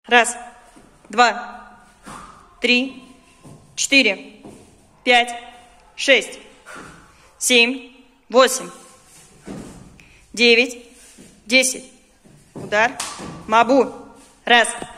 Раз, два, три, 4, 5, 6, 7, 8, 9, 10. Удар. Мабу. Раз.